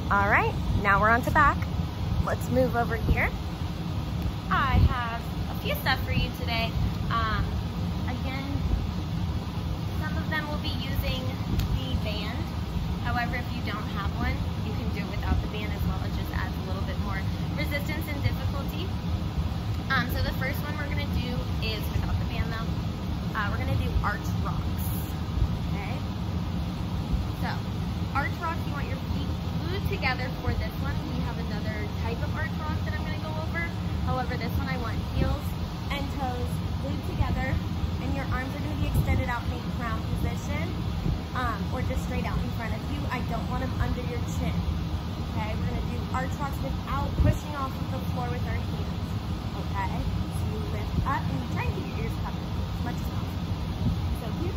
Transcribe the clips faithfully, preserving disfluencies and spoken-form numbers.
All right, now we're on to back. Let's move over here. I have a few stuff for you today. Um, again, some of them will be using the band. However, if you don't have one, you can do it without the band as well. It just adds a little bit more resistance and difficulty. Um, so the first one we're gonna do is without the band though. Uh, we're gonna do arch rocks, okay? So, arch rocks, you want your feet glued together for this one. We have another type of arch rock that I'm gonna go over. However, this one I want heels and toes glued together, and your arms are gonna be extended out in a crown position. Um, or just straight out in front of you. I don't want them under your chin. Okay, we're gonna do arch rocks without pushing off of the floor with our hands. Okay, so you lift up and you try and keep your ears covered as much as possible. So here.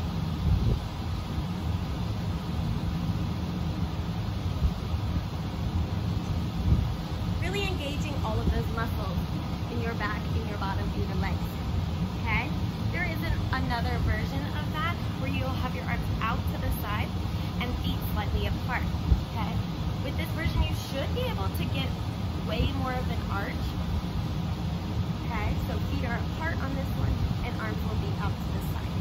Really engaging all of those muscles in your back, in your bottom, in your legs. Okay, there is an, another version of that where you'll have your arms out to the side and feet slightly apart, okay? With this version, you should be able to get way more of an arch, okay? So feet are apart on this one and arms will be out to the side.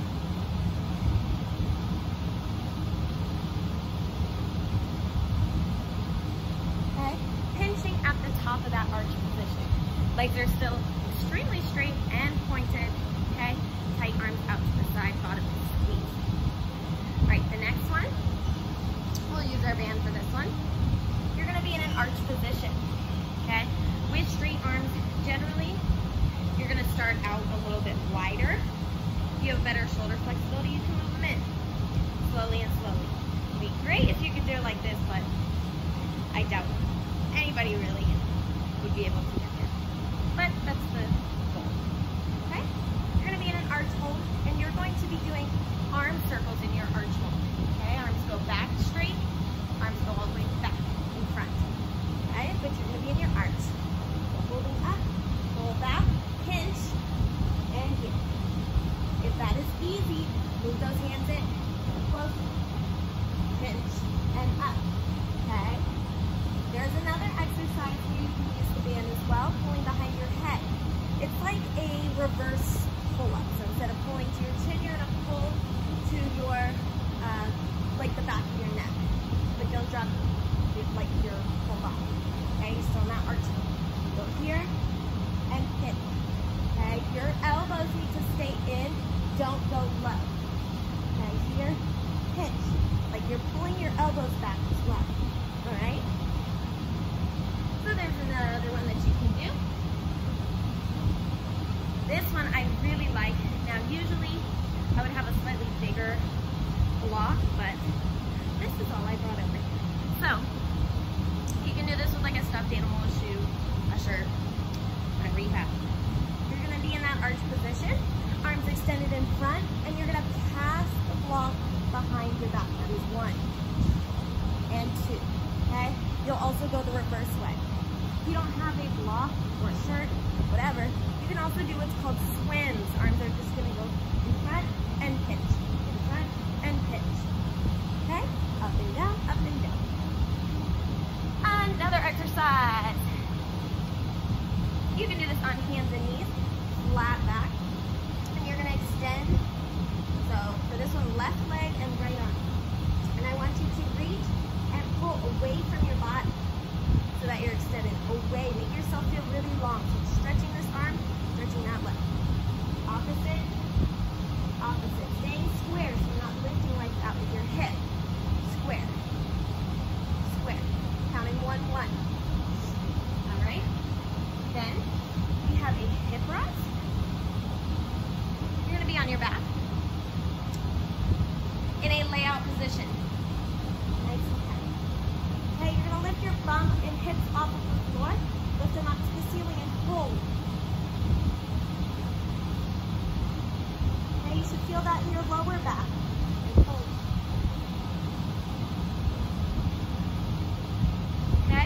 Okay, pinching at the top of that arch position. Legs are still extremely straight and pointed, okay? Tight arms out to the side, bottom squeeze. All right, the next one, we'll use our band for this one. You're gonna be in an arch position, okay? With straight arms, generally, you're gonna start out a little bit wider. If you have better shoulder flexibility, you can move them in, slowly and slowly. It'd be great if you could do it like this, but I doubt anybody really would be able to get there. But that's the goal, okay? You're gonna be in an arch hold, and you're going to be doing arm circles in your arch hold, okay? Arms go back straight, arms go all the way back in front, okay? But you're gonna be in your arch. So holding up, pull back, pinch, and here. If that is easy, move those hands in, close, pinch, and up, okay? There's another exercise where you can use the band as well, pulling behind your head. It's like a reverse pull-up. So instead of pulling to your chin, you're gonna pull to your, uh, like the back of your neck. But don't drop it like your whole body. Okay, you're still not arching. Go here and hit. Okay, your elbows need to stay in. Don't go low. Okay, here, pinch. Like you're pulling your elbows back as well. All right? So there's another one that you can do. This one I really like. Now usually I would have a slightly bigger block, but this is all I brought over. So you can do this with like a stuffed animal, a shoe, a shirt, whatever you have. You're gonna be in that arch position, arms extended in front, and you're gonna pass the block behind your back. That is one and two, okay? You'll also go the reverse way. If you don't have a block or a shirt, whatever, you can also do what's called swims. Arms are just gonna go in front and pinch, in front and pinch. Okay? Up and down, up and down. Another exercise. You can do this on hands and knees, flat back, and you're gonna extend. So for this one, left leg and right arm. And I want you to reach and pull away from your body so that you're extended away. Make yourself feel really long. So stretching this arm, stretching that leg. Opposite, opposite. Staying square, so you're not lifting like that with your hip. Square, square. Counting one, one. All right. Then we have a hip rest. You're gonna be on your back in a layout position. Nice and tight. Okay, you're gonna lift your bum and hips off of the floor, lift them up to the ceiling and hold. Okay, you should feel that in your lower back. And hold. Okay.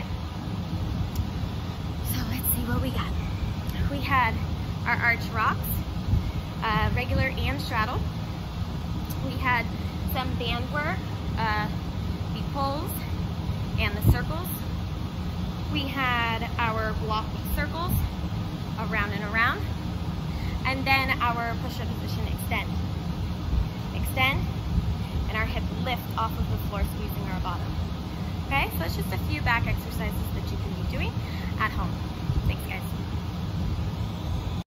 So let's see what we got. We had our arch rocks, uh, regular and straddle. We had some band work, uh, the pulls and the circles, we had our block circles around and around, and then our push-up position extend. Extend, and our hip lift off of the floor, squeezing our bottom. Okay, so it's just a few back exercises that you can be doing at home.